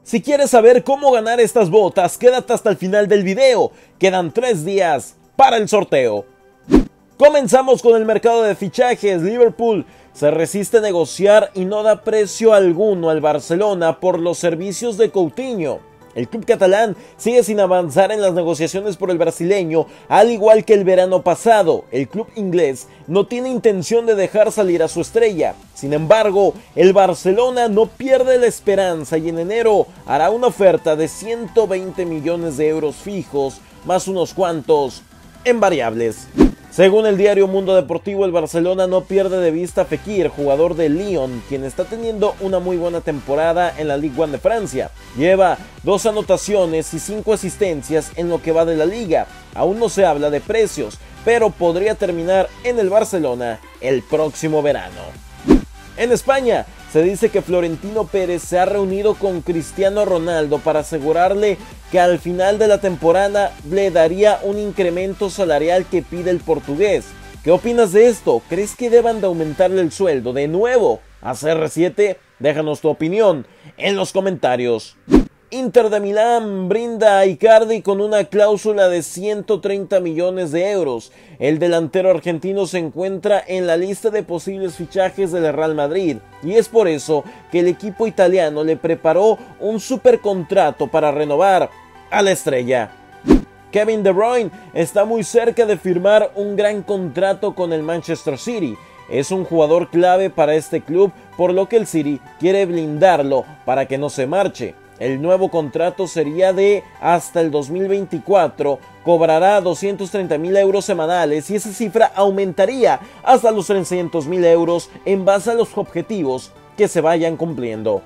Si quieres saber cómo ganar estas botas, quédate hasta el final del video. Quedan 3 días para el sorteo. Comenzamos con el mercado de fichajes. Liverpool se resiste a negociar y no da precio alguno al Barcelona por los servicios de Coutinho. El club catalán sigue sin avanzar en las negociaciones por el brasileño, al igual que el verano pasado. El club inglés no tiene intención de dejar salir a su estrella. Sin embargo, el Barcelona no pierde la esperanza y en enero hará una oferta de 120 millones de euros fijos, más unos cuantos en variables. Según el diario Mundo Deportivo, el Barcelona no pierde de vista a Fekir, jugador de Lyon, quien está teniendo una muy buena temporada en la Ligue 1 de Francia. Lleva 2 anotaciones y 5 asistencias en lo que va de la liga. Aún no se habla de precios, pero podría terminar en el Barcelona el próximo verano. En España, se dice que Florentino Pérez se ha reunido con Cristiano Ronaldo para asegurarle que al final de la temporada le daría un incremento salarial que pide el portugués. ¿Qué opinas de esto? ¿Crees que deban de aumentarle el sueldo de nuevo a CR7? Déjanos tu opinión en los comentarios. Inter de Milán brinda a Icardi con una cláusula de 130 millones de euros. El delantero argentino se encuentra en la lista de posibles fichajes del Real Madrid y es por eso que el equipo italiano le preparó un supercontrato para renovar a la estrella. Kevin De Bruyne está muy cerca de firmar un gran contrato con el Manchester City. Es un jugador clave para este club, por lo que el City quiere blindarlo para que no se marche. El nuevo contrato sería de hasta el 2024, cobrará 230.000 euros semanales y esa cifra aumentaría hasta los 300.000 euros en base a los objetivos que se vayan cumpliendo.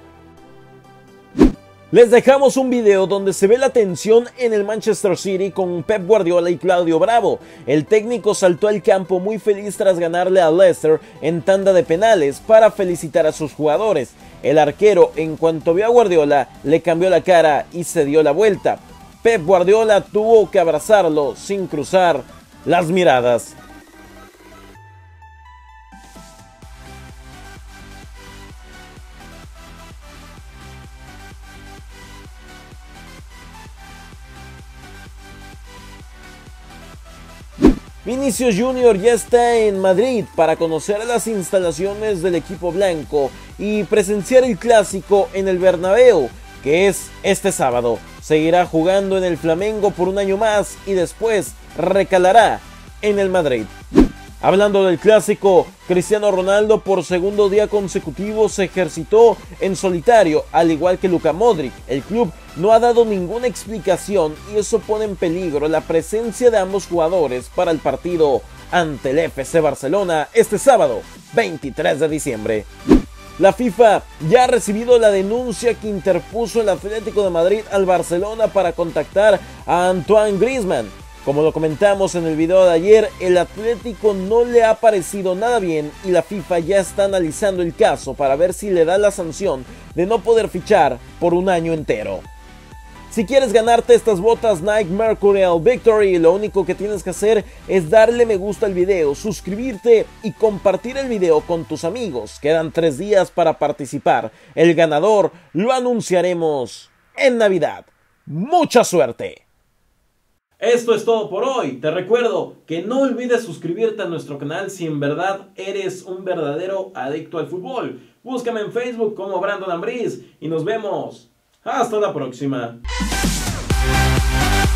Les dejamos un video donde se ve la tensión en el Manchester City con Pep Guardiola y Claudio Bravo. El técnico saltó al campo muy feliz tras ganarle a Leicester en tanda de penales para felicitar a sus jugadores. El arquero, en cuanto vio a Guardiola, le cambió la cara y se dio la vuelta. Pep Guardiola tuvo que abrazarlo sin cruzar las miradas. Vinicius Junior ya está en Madrid para conocer las instalaciones del equipo blanco y presenciar el clásico en el Bernabéu, que es este sábado. Seguirá jugando en el Flamengo por un año más y después recalará en el Madrid. Hablando del clásico, Cristiano Ronaldo por segundo día consecutivo se ejercitó en solitario, al igual que Luka Modric. El club no ha dado ninguna explicación y eso pone en peligro la presencia de ambos jugadores para el partido ante el FC Barcelona este sábado, 23 de diciembre. La FIFA ya ha recibido la denuncia que interpuso el Atlético de Madrid al Barcelona para contactar a Antoine Griezmann. Como lo comentamos en el video de ayer, el Atlético no le ha parecido nada bien y la FIFA ya está analizando el caso para ver si le da la sanción de no poder fichar por un año entero. Si quieres ganarte estas botas Nike Mercurial Victory, lo único que tienes que hacer es darle me gusta al video, suscribirte y compartir el video con tus amigos. Quedan 3 días para participar. El ganador lo anunciaremos en Navidad. ¡Mucha suerte! Esto es todo por hoy. Te recuerdo que no olvides suscribirte a nuestro canal si en verdad eres un verdadero adicto al fútbol. Búscame en Facebook como Brandon Ambriz y nos vemos. Hasta la próxima.